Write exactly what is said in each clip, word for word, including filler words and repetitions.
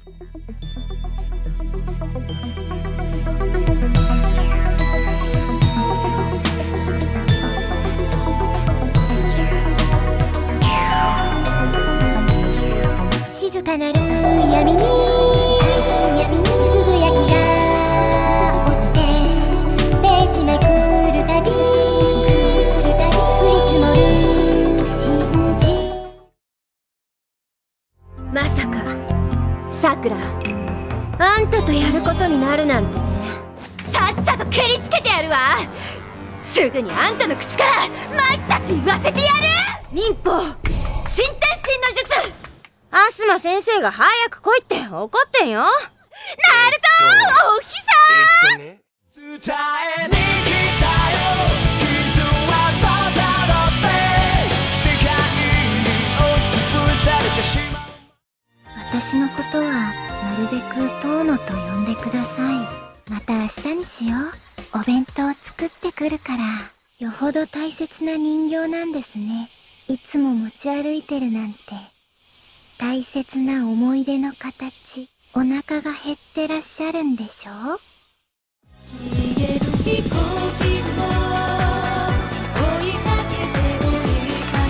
静かなる闇に闇につぶやきが落ちてページめくるたび降り積もる信じ。まさかさくら、あんたとやることになるなんてね。さっさと蹴りつけてやるわ。すぐにあんたの口から参ったって言わせてやる。忍法新天神の術。アスマ先生が早く来いって怒ってんよ。ナルトおひさー、えっとね、伝えに来たよ。傷はとたどって世界に押しつぶされてしまう。私のことはなるべく遠野と呼んでください。また明日にしよう。お弁当作ってくるから。よほど大切な人形なんですね。いつも持ち歩いてるなんて。大切な思い出の形。お腹が減ってらっしゃるんでしょう。逃げる飛行機を追いかけて追いか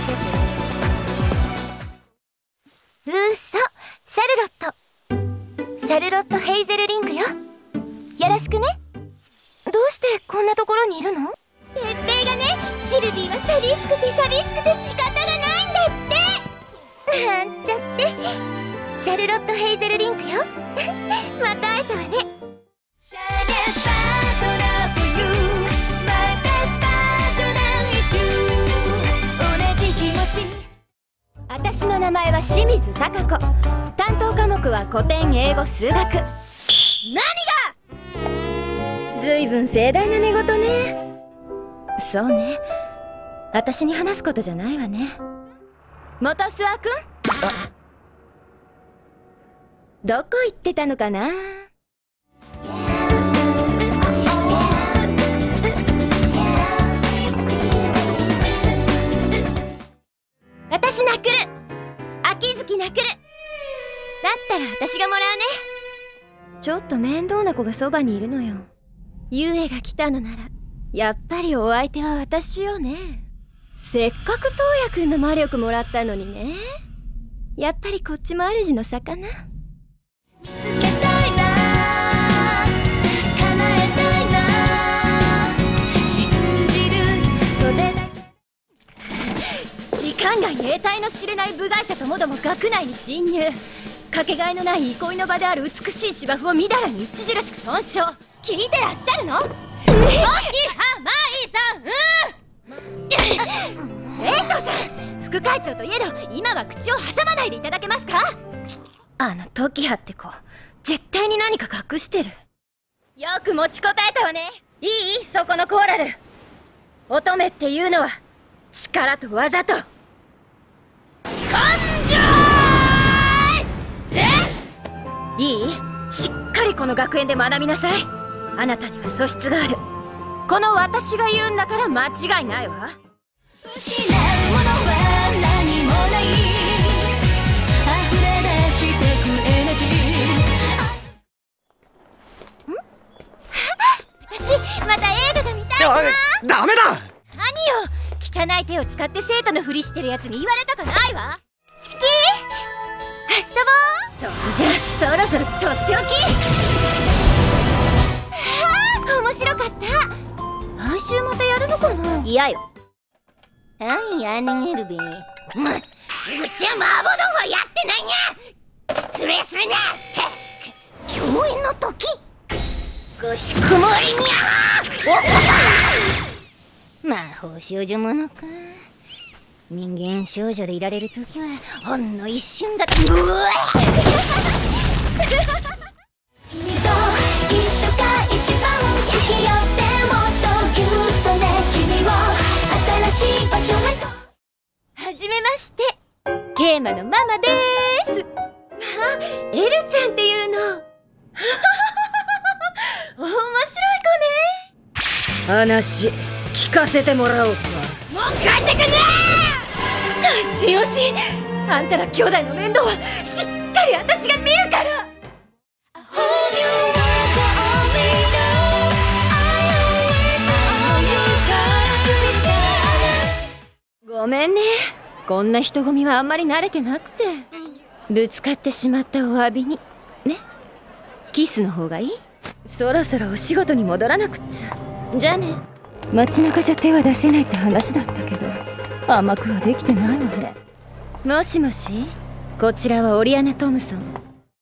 けて。うっそ、シャルロット。シャルロット・ヘイゼルリンクよ。よろしくね。どうしてこんなところにいるの？てっぺいがね、シルビーは寂しくて寂しくて仕方がないんだって。なんちゃって。シャルロット・ヘイゼルリンクよ。また会えたわね。私の名前は清水貴子。担当科目は古典英語数学。何が？ずいぶん盛大な寝言ね。そうね、私に話すことじゃないわね。元諏訪くん、どこ行ってたのかな。私泣くる。秋月泣くる。だったら私がもらうね。ちょっと面倒な子がそばにいるのよ。ゆえが来たのならやっぱりお相手は私よね。せっかくトウヤくんの魔力もらったのにね。やっぱりこっちも主の差かな。見つけたいな、叶えたいな、信じるそれだけ。時間外に得体の知れない部外者ともども学内に侵入。かけがえのない憩いの場である美しい芝生をみだらに著しく損傷。聞いてらっしゃるの？時はまいさん、うん、エイトさん、副会長といえど今は口を挟まないでいただけますか。あの時はって子、絶対に何か隠してる。よく持ちこたえたわね。いい？そこのコーラル。乙女っていうのは力と技と根性でいい？しっかりこの学園で学びなさい。あなたには素質がある。この私が言うんだから間違いないわ。失うものは何もない、溢れ出してくエナジー。ん？私また映画が見たいな。 ダメだ。 何よ、汚い手を使って生徒のふりしてるやつに言われたくないわ。好き？遊ぼう。そんじゃそろそろとっておき。面白かった。来週またやるのかな。いやよ。何や逃げるべ。ま、うちは麻婆丼はやってないにゃ。失礼するなって共演の時ごしくもりにゃ。おっ魔法少女ものか。人間少女でいられる時はほんの一瞬だって。うわ君と一緒が一番好きよってもっとぎゅっとね。君を新しい場所へと。はじめまして、ケイマのママでーす。あ、エルちゃんっていうの。面白い子ね。話聞かせてもらおうか。もう帰ってくんねー。よしよし、あんたら兄弟の面倒はしっかり私が見るから。 ごめんね、こんな人混みはあんまり慣れてなくて。ぶつかってしまったお詫びにね。キスの方がいい？そろそろお仕事に戻らなくっちゃ。じゃあね。街中じゃ手は出せないって話だったけど、甘くはできてないわね。もしもし、こちらはオリアナ・トムソン。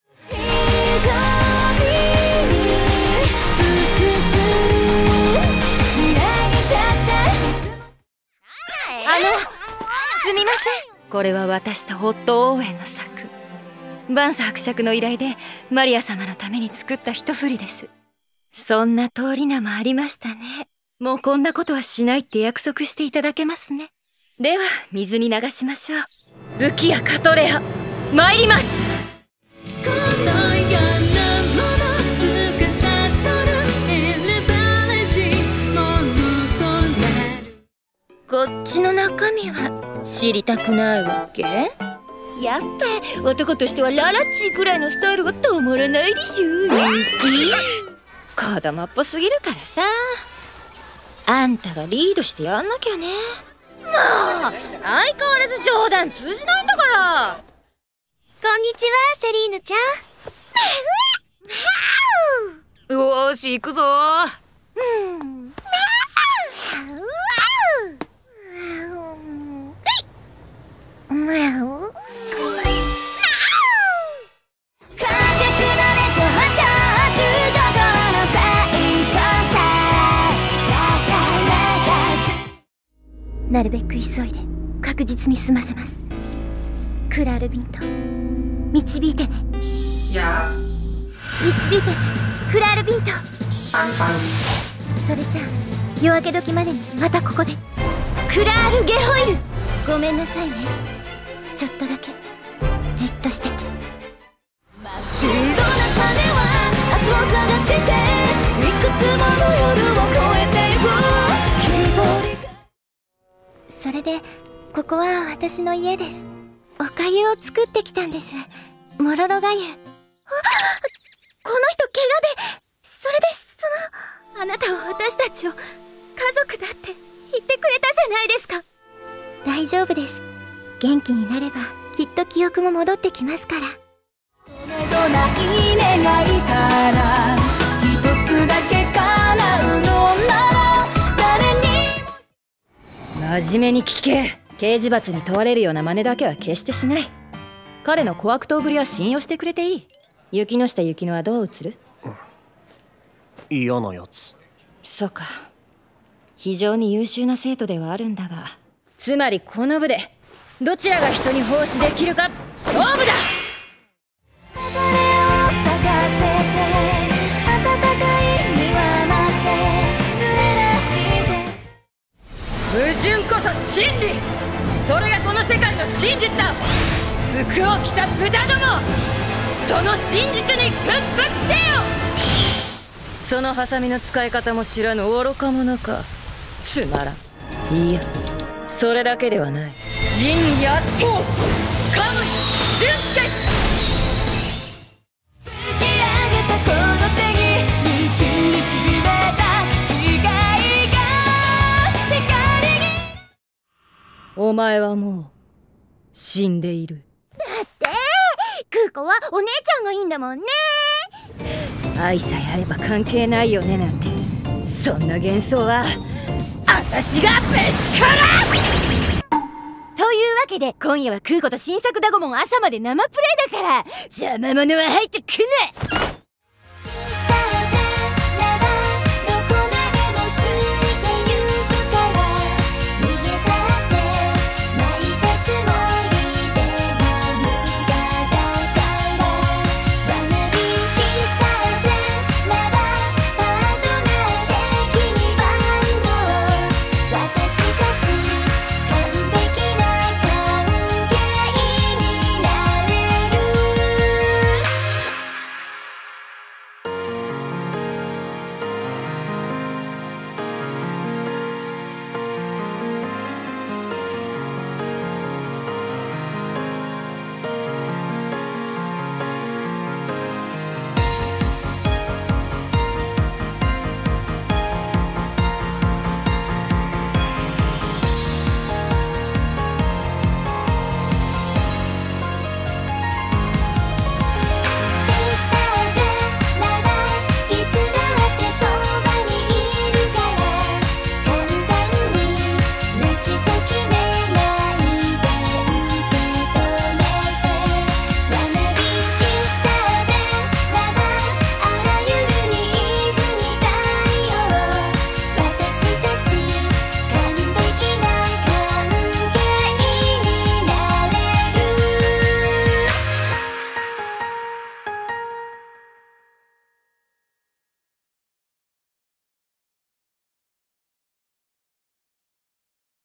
あの、すみません。これは私とホットオーウェンの作。バンス伯爵の依頼でマリア様のために作った一振りです。そんな通り名もありましたね。もうこんなことはしないって約束していただけますね。では水に流しましょう。武器やカトレア参ります。この世のものつかさとる選ばれしものとなる。こっちの中身は知りたくないわけ？やっぱ男としてはララッチくらいのスタイルがたまらないでしょ。子供っぽすぎるからさ。あんたがリードしてやんなきゃね。もう相変わらず冗談通じないんだから。 こんにちは、セリーヌちゃん。 よーし行くぞー。 うんなるべく急いで確実に済ませます。クラールビント、導いてね。 や導いてね、クラールビント。それじゃあ夜明け時までにまたここで。クラール・ゲホイル、ごめんなさいね。ちょっとだけじっとしてて。真っ白な羽は明日を探していくつもの夜を越えてゆく。それでここは私の家です。おかゆを作ってきたんです。モロロがゆ。あ、この人怪我で。それでそのあなたは私たちを家族だって言ってくれたじゃないですか。大丈夫です。元気になればきっと記憶も戻ってきますから。どない願いたら一つだけ叶うのなら誰にも。真面目に聞け。刑事罰に問われるような真似だけは決してしない。彼の小悪党ぶりは信用してくれていい。雪の下雪乃はどう映る？ 嫌なやつ。 そうか。非常に優秀な生徒ではあるんだが、つまりこの部でどちらが人に奉仕できるか勝負だ。矛盾こそ真理。それがこの世界の真実だ。服を着た豚ども、その真実に屈服せよ。そのハサミの使い方も知らぬ愚か者か。つまらん。いや、それだけではない。陣やとカムイ純潔。突き上げたこの手に握りしめた誓いが光に。お前はもう死んでいる。だって空子はお姉ちゃんがいいんだもんね。愛さえあれば関係ないよねなんて、そんな幻想は私がぶちからというわけで、今夜は空子と新作ダゴモン朝まで生プレイだから邪魔者は入ってくんな。